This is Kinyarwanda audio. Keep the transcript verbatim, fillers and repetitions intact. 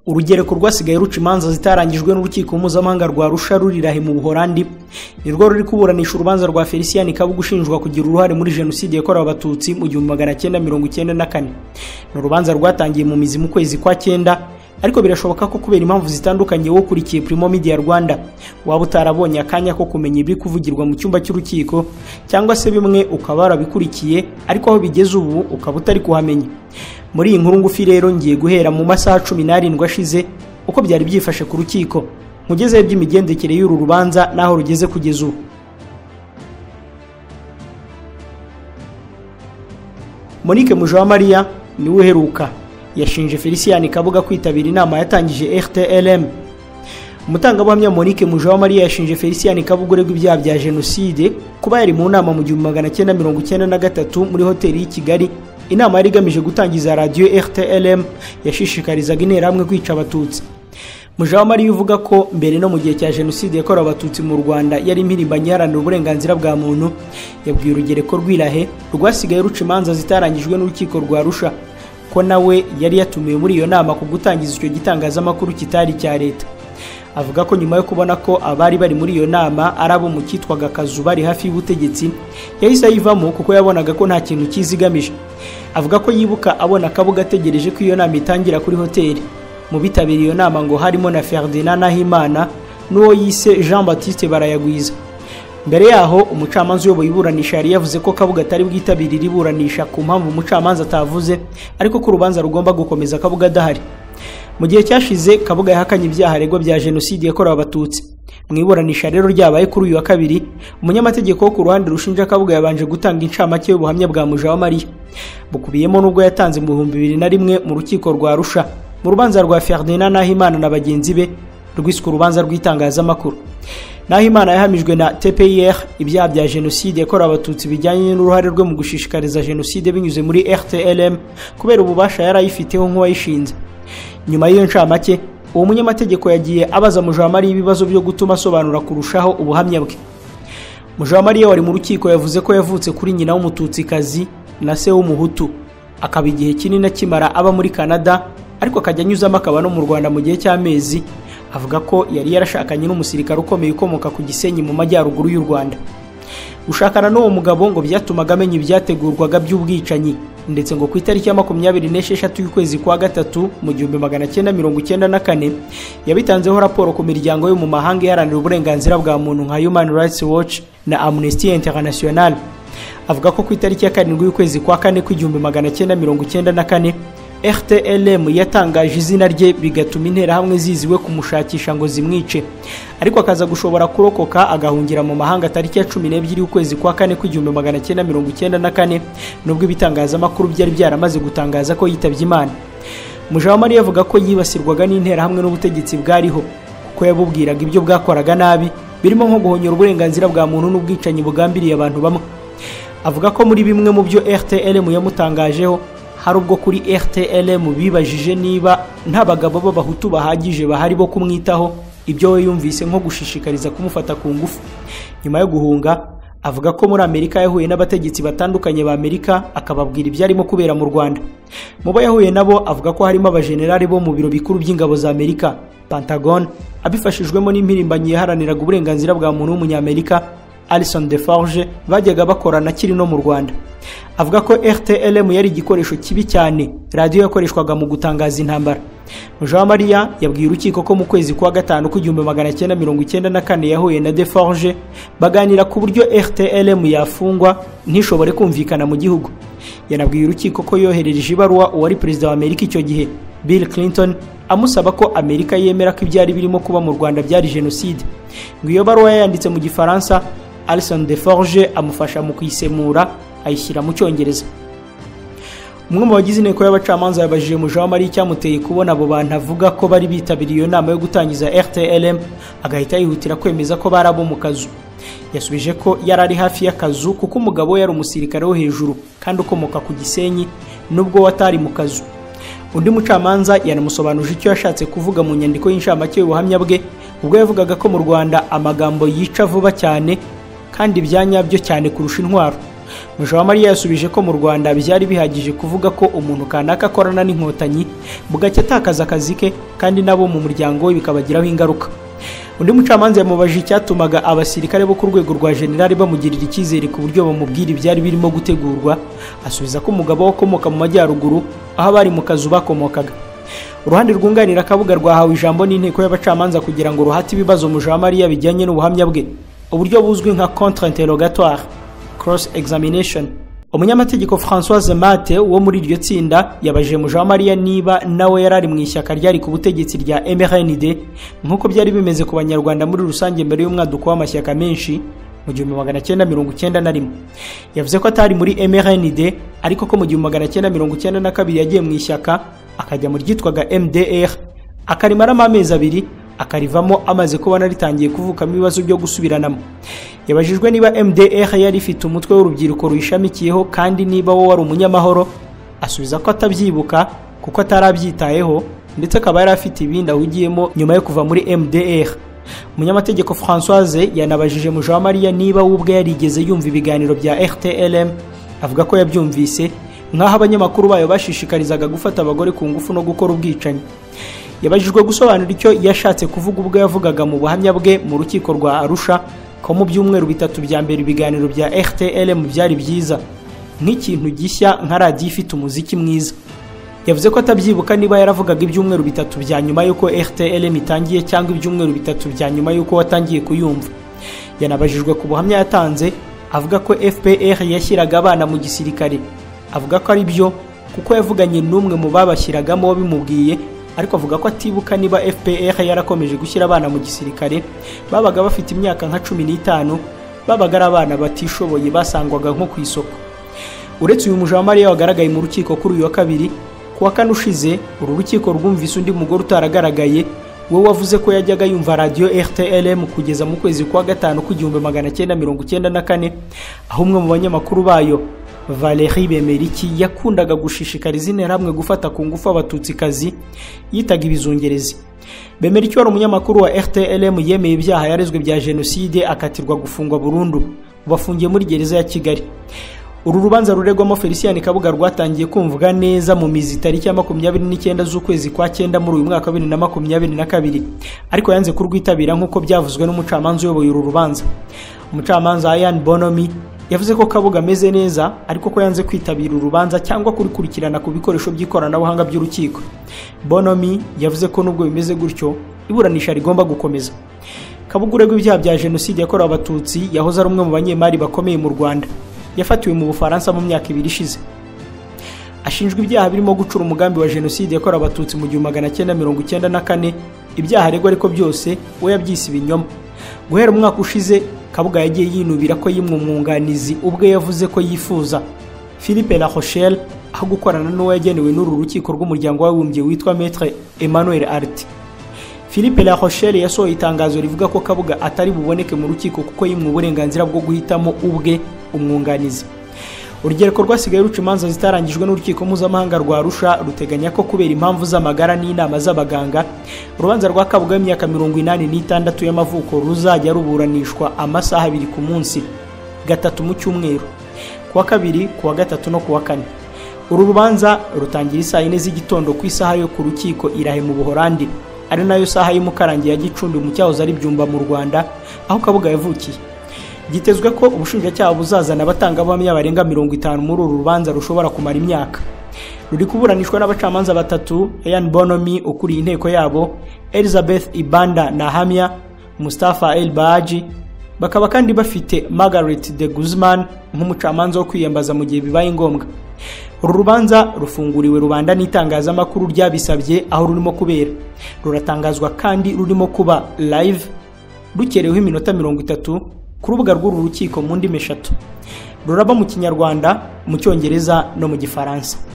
urugereko rwasigaye ruca imanza zitarangijwe n'urukiko mpuzamahanga rwa Arusha rurirahe mu Buholandi nirwo ruri kuburanisha urubanza rwa Felicien Kabuga ushinjwa kugira uruhare muri jenoside yakorewe abatutsi mu gihumbi magana cyenda mirongo icyenda na kane. Ni urubanza rwatangiye mu mizi mu kwezi kwa cyenda, ariko birashoboka ko kubera impamvu zitandukanye wo kurikiye Primo Media Rwanda waba utarabonye akanya ko kumenya ibiri kuvugirwa mu cyumba cy'urukiko, cyangwa se bimwe ukaba warabikurikiye ariko aho bigeze ubu ukaba utari kuhamenya. Muri iyi nkuru ngufi rero ngiye guhera mu masaha cumi n'arindwi ashize uko byari byifashe ku rukiko, nkugezeho by'imigendekere y'uru rubanza naho rugeze kugeza ubu. Monique Mujawamariya niwe uheruka yashinje Felicien Kabuga kwitabira inama yatangije R T L M. Umutangabuhamya Monique Mujawamariya yashinje Felicien Kabuga uregwa ibyaha bya jenoside kuba yari mu nama mu gihumbi magana cyenda mirongo icyenda na gatatu muri hoteli y'i Kigali. Inama yari igamije gutangiza radio R T L M yashishikarizaga interahamwe kwica abatutsi. Mujawamariya uvuga ko mbere no mu gihe cya jenoside yakorewe abatutsi mu Rwanda yari impirimbanyi iharanira uburenganzira bwa muntu, yabwiye urugereko rw'irahe rwasigaye ruca imanza zitarangijwe n'urukiko rwa Arusha ko nawe yari yatumiwe muri iyo nama ku gutangiza icyo gitangazamakuru kitari cya leta. Avuga ko nyuma yo kubona ko abari bari muri iyo nama ari abo mu cyitwaga Kazu bari hafi y'ubutegetsi, yahise ayivamo kuko yabonaga ko nta kintu kizigamije. Avuga ko yibuka abona Kabuga ategereje ko iyo nama itangira kuri hoteli. Mu bitabiriye iyo nama ngo harimo na Ferdinand Nahimana n'uwo yise Jean Baptiste Barayagwiza. Mbere yaho umucamanza uyoboye iburanisha yari yavuze ko Kabuga atari bwitabirira iburanisha ku mpamvu umucamanza atavuze, ariko ko urubanza rugomba gukomeza Kabuga adahari. Mu gihe cyashize Kabuga yahakanye ibyaha aregwa bya jenoside yakorewe abatutsi. Mu iburanisha rero ryabaye kuri uyu wa kabiri, umunyamategeko wo ku ruhande rushinja Kabuga yabanje gutanga incamake y'ubuhamya bwa Mujawamariya, bukubiyemo n'ubwo yatanze mu bihumbi bibiri na rimwe mu rukiko rwa Arusha mu rubanza rwa Ferdinand Nahimana na bagenzi be rwiswe urubanza rw'itangazamakuru. Nahimana yahamijwe na T P I R ibyaha bya jenoside yakorewe abatutsi bijyanye n'uruhare rwe mu gushishikariza jenoside binyuze muri R T L M kubera ububasha yari ayifiteho nk'uwayishinze. Nyuma y'iyo ncamake, uwo munyamategeko yagiye abaza Mujawamariya ibibazo byo gutuma asobanura kurushaho ubuhamya bwe. Mujawamariya wari mu rukiko yavuze ko yavutse kuri nyina w'umututsikazi na se w'umuhutu, akaba igihe kinini akimara aba muri Canada, ariko akajya anyuzamo akaba no mu Rwanda mu gihe cy'amezi. Avuga ko yari yarashakanye n'umusirikare ukomeye ukomoka ku Gisenyi mu majyaruguru y'u Rwanda. Gushakana n'uwo mugabo ngo byatumaga amenya ibyategurwaga by'ubwicanyi, ndetse ngo ku itariki ya makumyabiri n'esheshatu y'ukwezi kwa gatatu mu gihumbi magana cyenda mirongo icyenda na kane yabitanzeho raporo ku miryango yo mu mahanga iharanira uburenganzira bwa muntu nka Human Rights Watch na Amnesty International. Avuga ko ku itariki ya karindwi y'ukwezi kwa kane kw'igihumbi magana cyenda mirongo icyenda na kane R T L M yatangaje izina rye bigatuma interahamwe ziziwe kumushakisha ngo zimwice, ariko akaza gushobora kurokoka agahungira mu mahanga tariki ya cumi n'ebyiri y'ukwezi kwa kane kw'igihumbi magana cyenda mirongo icyenda na kane, nubwo ibitangazamakuru byari byaramaze gutangaza ko yitabye Imana. Mujawamariya avuga ko yibasirwaga n'interahamwe n'ubutegetsi bwariho kuko yabubwiraga ibyo bwakoraga nabi, birimo nko guhonyora uburenganzira bwa muntu n'ubwicanyi bugambiriye abantu bamwe. Avuga ko muri bimwe mu byo R T L M yamutangajeho hari ubwo kuri R T L M bibajije niba nta bagabo b'abahutu bahagije bahari bo kumwitaho, ibyo we yumvise nko gushishikariza kumufata ku ngufu. Nyuma yo guhunga, avuga ko muri Amerika yahuye n'abategetsi batandukanye ba Amerika akababwira ibyarimo kubera mu Rwanda. Mu bo yahuye nabo avuga ko harimo abajenerali bo mu biro bikuru by'ingabo za Amerika, Pentagon, abifashijwemo n'impirimbanyi yaharaniraga uburenganzira bwa muntu w'umunyamerika Alison Deforge bajyaga bakorana kiri no mu Rwanda. Avuga ko R T L M yari igikoresho kibi cyane radio yakoreshwaga mu gutangaza intambara. Mujawamariya yabwiye urukiko ko mu kwezi kwa gatanu kw'igihumbi magana cyenda mirongo icyenda na kane yahuye na Deforge baganira ku buryo R T L M yafungwa ntishobore kumvikana mu gihugu. Yanabwiye urukiko ko yoherereje ibaruwa uwari perezida wa Amerika icyo gihe Bill Clinton amusaba ko Amerika yemera ko ibyari birimo kuba mu Rwanda byari jenoside. Ngo iyo baruwa yanditse mu Gifaransa, Alison Deforge amufasha mu kuyisemura ayishyira mu Cyongereza. Umwe mu bagize inteko y'abacamanza yabajije Mujawamariya icyamuteye kubona abo bantu avuga ko bari bitabiriye iyo nama yo gutangiza R T L M, agahita yihutira kwemeza ko bari abo mu Kazu. Yasubije ko yari ari hafi y'Akazu kuko umugabo we yari umusirikare wo hejuru kandi ukomoka ku Gisenyi nubwo watari mu Kazu. Undi mucamanza yanamusobanuje icyo yashatse kuvuga mu nyandiko y'inshamake y'ubuhamya bwe, ubwo yavugaga ko mu Rwanda amagambo yica vuba cyane kandi byanyabyo cyane kurusha intwaro. Mujawamariya yasubije ko mu Rwanda byari bihagije kuvuga ko umuntu kanaka akorana n'inkotanyi bugacya atakaza akazi ke kandi nabo mu muryango we bikabagiraho ingaruka. Undi mucamanza yamubajije icyatumaga abasirikare bo ku rwego rwa generali bamugirira icyizere ku buryo bamubwira ibyari birimo gutegurwa, asubiza ko umugabo wakomoka mu majyaruguru aho bari mu kazu bakomokaga. Uruhande rwunganira Kabuga rwahawe ijambo n'inteko y'abacamanza kugira ngo ruhate ibibazo Mujawamariya bijyanye n'ubuhamya bwe, uburyo buzwi nka contre interrogatoire cross examination. Umunyamategeko Françoise Mate wo muri iryo tsinda yabajije Mujawamariya niba nawe yarari mu ishyaka ryari ku butegetsi rya M R N D nkuko byari bimeze ku banyarwanda muri rusange mbere y'umwaduko w'amashyaka menshi mu gihumbi magana cyenda mirongo icyenda na rimwe. Yavuze ko atari muri M R N D ariko ko mu gihumbi magana cyenda mirongo icyenda na kabiri yagiye mu ishyaka akajya mu ryitwaga M D R akarimaramo amezi abiri akarivamo amaze kubona ritangiye kuvukamo ibibazo byo gusubiranamo. Yabajijwe niba M D R yari ifite umutwe w'urubyiruko ruyishamikiyeho kandi niba wo wari umunyamahoro, asubiza ko atabyibuka kuko atarabyitayeho ndetse akaba yari afite ibindi ahugiyemo nyuma yo kuva muri M D R. Umunyamategeko Françoise yanabajije Mujawamariya niba we ubwe yarigeze yumva ibiganiro bya R T L M, avuga ko yabyumvise nk'aho abanyamakuru bayo bashishikarizaga gufata abagore ku ngufu no gukora ubwicanyi. Yabajijwe gusobanura icyo yashatse kuvuga ubwo yavugaga mu buhamya bwe mu rukiko rwa Arusha ko mu byumweru bitatu bya mbere ibiganiro bya R T L M byari byiza nk'ikintu gishya nka radiyo ifite umuziki mwiza. Yavuze ko atabyibuka niba yaravugaga ibyumweru bitatu bya nyuma y'uko R T L M itangiye cyangwa ibyumweru bitatu bya nyuma y'uko watangiye kuyumva. Yanabajijwe ku buhamya yatanze avuga ko F P R yashyiraga abana mu gisirikare, avuga ko ari byo kuko yavuganye n'umwe mu babashyiragamo bimubwiye, ariko avuga ko atibuka niba F P R yarakomeje gushyira abana mu gisirikare. Babaga bafite imyaka nka cumi n'itanu, babaga ari abana batishoboye basangwaga nko ku isoko. Uretse uyu Mujawamariya wagaragaye mu rukiko kuri uyu wa kabiri, ku wa kane ushize uru rukiko rwumvise undi mugore utaragaragaye we wavuze ko yajyaga yumva radio R T L M kugeza mu kwezi kwa gatanu k'igihumbi magana cyenda mirongo icyenda na kane, aho umwe mu banyamakuru bayo Valérie Bemeriki yakundaga gushishikariza interahamwe gufata ku ngufu abatutsikazi yitaga ibizungerezi. Bemeriki wari umunyamakuru wa R T L M yemeye ibyaha yarezwe bya jenoside akatirwa gufungwa burundu, bafungiye muri gereza ya Kigali. Uru rubanza ruregwamo Felicien Kabuga rwatangiye kumvuga neza mu mizi tariki ya makumyabiri n'icyenda z'ukwezi kwa cyenda muri uyu mwaka wa bibiri na makumyabiri na kabiri, ariko yanze kurwitabira nk'uko byavuzwe n'umucamanza uyoboye uru rubanza. Umucamanza Ian Bonomi yavuze ko Kabuga ameze neza ariko ko yanze kwitabira urubanza cyangwa kurikurikirana ku bikoresho by'ikoranabuhanga by'urukiko. Bonomi yavuze ko nubwo bimeze gutyo iburanisha rigomba gukomeza. Kabuga uregwa ibyaha bya jenoside yakorewe abatutsi yahoze ari umwe mu banyemari bakomeye mu Rwanda, yafatiwe mu Bufaransa mu myaka ibiri ishize. Ashinjwa ibyaha birimo gucura umugambi wa jenoside yakorewe abatutsi mu gihumbi magana cyenda mirongo icyenda na kane. Ibyaha aregwa ariko byose we yabyise ibinyoma. Guhera mu mwaka ushize Kabuga yagiye yinubira ko yimwe umwunganizi ubwe yavuze ko yifuza Philippe La Rochelle aho gukorana n'uwo yagenewe n'uru rukiko rw'umuryango w'abibumbye witwa Maître Emmanuel Arti. Philippe La Rochelle yasohoye itangazo rivuga ko Kabuga atari buboneke mu rukiko kuko yimwe uburenganzira bwo guhitamo ubwe umwunganizi. Urugereko rwasigaye ruca imanza zitarangijwe n'urukiko mpuzamahanga rwa Arusha ruteganya ko kubera impamvu z'amagara n'inama z'abaganga urubanza rwa Kabuga y'imyaka mirongo inani n'itandatu y'amavuko ruzajya ruburanishwa amasaha abiri ku munsi, gatatu mu cyumweru, kuwa kabiri, kuwa gatatu no kuwa kane. Uru rubanza rutangira isaa yine z'igitondo ku isaha yo ku rukiko Irahe mu Buholandi, ari nayo saha y'umukarangi ya Gicumbi mu cyahoze ari Byumba mu Rwanda aho Kabuga yavukiye. Gitezwe ko ubushinjacyaha buzazana abatangabuhamya barenga mirongo itanu muri uru rubanza rushobora kumara imyaka. Ruri kuburanishwa n'abacamanza batatu, Ian Bonomi ukuriye inteko yabo, Elizabeth Ibanda Nahamya, Mustafa El Baji, bakaba kandi bafite Margaret de Guzman nk'umucamanza wo kwiyambaza mu gihe bibaye ngombwa. Uru rubanza rufunguriwe rubanda n'itangazamakuru ryabisabye aho rurimo kubera. Ruratangazwa kandi rurimo kuba live rukereweho iminota mirongo itatu ku rubuga rw'uru rukiko mu ndimi eshatu. Ruraba mu Kinyarwanda, mu Cyongereza no mu Gifaransa.